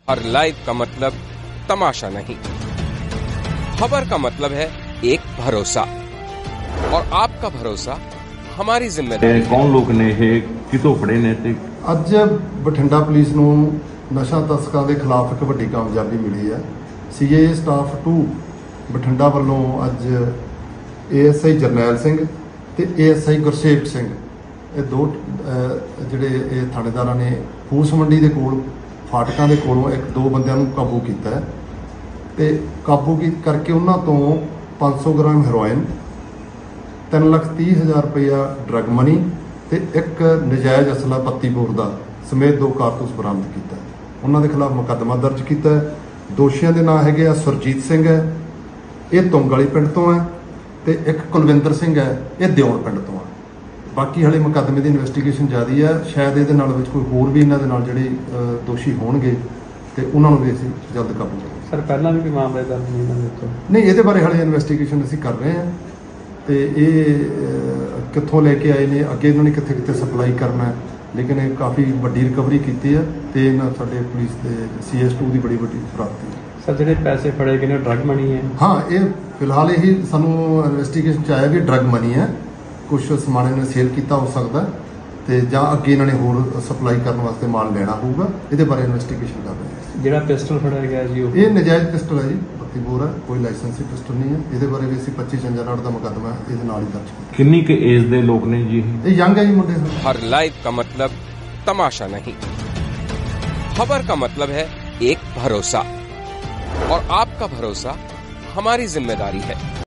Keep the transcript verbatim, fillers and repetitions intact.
हर live का मतलब तमाशा नहीं, खबर का मतलब है एक भरोसा, और आपका भरोसा हमारी जिम्मेदारी है। कौन लोग ने ये कितों फड़े ने ते ਅੱਜ ਬਠਿੰਡਾ ਪੁਲਿਸ ਨੂੰ ਨਸ਼ਾ ਤਸਕਰਾਂ ਦੇ ਖਿਲਾਫ ਇੱਕ ਵੱਡੀ ਕਾਮਯਾਬੀ ਮਿਲੀ ਹੈ। ਸੀਏ ਸਟਾਫ ਟੂ ਬਠਿੰਡਾ ਵੱਲੋਂ ਅੱਜ ਏਐਸਆਈ ਜਰਨੈਲ ਸਿੰਘ ਤੇ ਏਐਸਆਈ ਗੁਰਸੇਵਕ ਸਿੰਘ ਇਹ ਦੋ ਜਿਹੜੇ ਇਹ ਥਾਣੇਦਾਰਾਂ ਨੇ ਫੂਸ ਮੰਡੀ ਦੇ ਕੋਲ ਫਾਟਕਾਂ ਦੇ ਕੋਲੋਂ ਇੱਕ ਦੋ ਬੰਦਿਆਂ ਨੂੰ ਕਾਬੂ ਕੀਤਾ ਹੈ ਤੇ ਕਾਬੂ ਕੀ ਕਰਕੇ ਉਹਨਾਂ ਤੋਂ ਪੰਜ ਸੌ ਗ੍ਰਾਮ ਹੈਰੋਇਨ, ਤਿੰਨ ਲੱਖ ਤੀਹ ਹਜ਼ਾਰ ਰੁਪਇਆ ਡਰੱਗ ਮਨੀ ਤੇ ਇੱਕ ਨਜਾਇਜ਼ ਅਸਲਾ ਪੱਤੀ ਬੋਰ ਦਾ ਸਮੇਤ ਦੋ ਕਾਰਤੂਸ ਬਰਾਮਦ ਕੀਤਾ। ਉਹਨਾਂ ਦੇ ਖਿਲਾਫ ਮੁਕੱਦਮਾ ਦਰਜ ਕੀਤਾ। ਦੋਸ਼ੀਆਂ ਦੇ ਨਾਂ ਹੈਗੇ ਆ ਸੁਰਜੀਤ ਸਿੰਘ ਹੈ, ਇਹ ਤੁੰਗ ਵਾਲੀ ਪਿੰਡ ਤੋਂ ਹੈ, ਤੇ ਇੱਕ ਕੁਲਵਿੰਦਰ ਸਿੰਘ ਹੈ, ਇਹ ਦਿਉਣ ਪਿੰਡ ਤੋਂ ਹੈ। ਬਾਕੀ ਹਲੇ ਮੁਕੱਦਮੇ ਦੀ ਇਨਵੈਸਟੀਗੇਸ਼ਨ ਜਾਰੀ ਹੈ। ਸ਼ਾਇਦ ਇਹਦੇ ਨਾਲ ਵਿੱਚ ਕੋਈ ਹੋਰ ਵੀ ਇਹਨਾਂ ਦੇ ਨਾਲ ਜਿਹੜੇ ਦੋਸ਼ੀ ਹੋਣਗੇ ਤੇ ਉਹਨਾਂ ਨੂੰ ਵੀ ਅਸੀਂ ਜਲਦ ਕਾਬੂ ਕਰਾਂਗੇ। ਸਰ ਪਹਿਲਾਂ ਵੀ ਕੋਈ ਮਾਮਲੇ ਦਰਜ ਨਹੀਂ ਇਹਨਾਂ ਦੇ ਉੱਤੇ? ਨਹੀਂ, ਇਹਦੇ ਬਾਰੇ ਹਲੇ ਇਨਵੈਸਟੀਗੇਸ਼ਨ ਅਸੀਂ ਕਰ ਰਹੇ ਹਾਂ ਤੇ ਇਹ ਕਿੱਥੋਂ ਲੈ ਕੇ ਆਏ ਨੇ, ਅੱਗੇ ਇਹਨਾਂ ਨੇ ਕਿੱਥੇ ਕਿੱਥੇ ਸਪਲਾਈ ਕਰਨਾ ਹੈ, ਲੇਕਿਨ ਇਹ ਕਾਫੀ ਵੱਡੀ ਰਿਕਵਰੀ ਕੀਤੀ ਹੈ ਤੇ ਇਹਨਾਂ ਸਾਡੇ ਪੁਲਿਸ ਦੇ ਸੀ ਐਸ ਟੂ ਦੀ ਬੜੀ ਵੱਡੀ ਪ੍ਰਾਪਤੀ ਹੈ। ਸਰ ਜਿਹੜੇ ਪੈਸੇ ਫੜੇ ਗਏ ਨੇ ਡਰੱਗ ਮਨੀ ਹੈ? ਹਾਂ, ਇਹ ਫਿਲਹਾਲ ਇਹੀ ਸਾਨੂੰ ਇਨਵੈਸਟੀਗੇਸ਼ਨ ਚ ਆਇਆ ਵੀ ਡਰੱਗ ਮਨੀ ਹੈ। ਕੁਝ ਸਮਾਨ ਇਹਨਾਂ ਨੇ ਸੇਲ ਕੀਤਾ ਹੋ ਸਕਦਾ ਤੇ ਜਾਂ ਅੱਗੇ ਇਹਨਾਂ ਨੇ ਹੋਰ ਸਪਲਾਈ ਕਰਨ ਵਾਸਤੇ ਮਾਲ ਲੈਣਾ ਹੋਊਗਾ। ਇਹਦੇ ਬਾਰੇ ਇਨਵੈਸਟੀਗੇਸ਼ਨ ਕਰ ਰਹੇ ਹਾਂ। ਜਿਹੜਾ ਪਿਸਟਲ ਫੜਿਆ ਗਿਆ ਜੀ ਉਹ ਇਹ ਨਜਾਇਜ਼ ਪਿਸਟਲ ਹੈ ਜੀ, ਪੱਤੀ ਬੋਰ ਹੈ, ਕੋਈ ਲਾਇਸੈਂਸੀ ਪਿਸਟਲ ਨਹੀਂ ਹੈ। ਇਹਦੇ ਬਾਰੇ ਵੀ ਅਸੀਂ ਪੱਚੀ ਚੰਜਾ ਦਾ ਮੁਕੱਦਮਾ ਇਹਦੇ ਨਾਲ ਹੀ ਦਰਜ ਕੀਤਾ। ਕਿੰਨੀ ਕੁ ਏਜ ਦੇ ਲੋਕ ਨੇ ਜੀ ਇਹ ਯੰਗ ਹੈ ਜੀ ਮੁੰਡੇ। हर लाइव का मतलब तमाशा नहीं, खबर का मतलब है एक भरोसा, और आपका भरोसा हमारी जिम्मेदारी है।